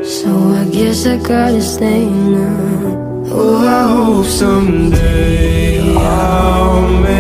So I guess I gotta stay now. Oh, I hope someday I'll make